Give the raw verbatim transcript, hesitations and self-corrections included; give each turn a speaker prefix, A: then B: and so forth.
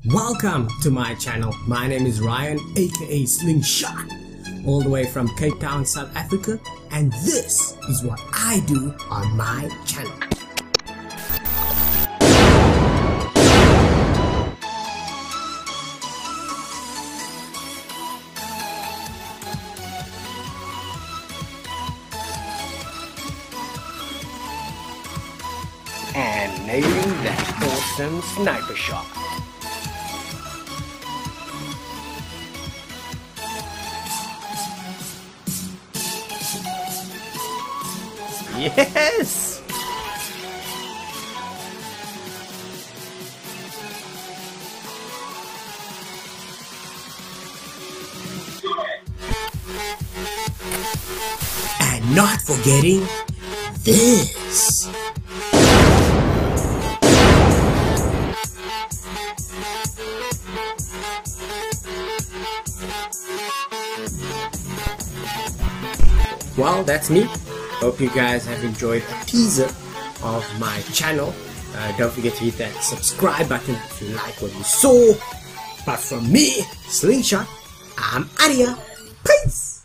A: Welcome to my channel. My name is Ryan, aka Slingshot, all the way from Cape Town, South Africa, and this is what I do on my channel. And nailing that awesome sniper shot. Yes! And not forgetting this. Well, that's me. Hope you guys have enjoyed a teaser of my channel. Uh, don't forget to hit that subscribe button if you like what you saw. But from me, Slingshot, I'm out of here. Peace!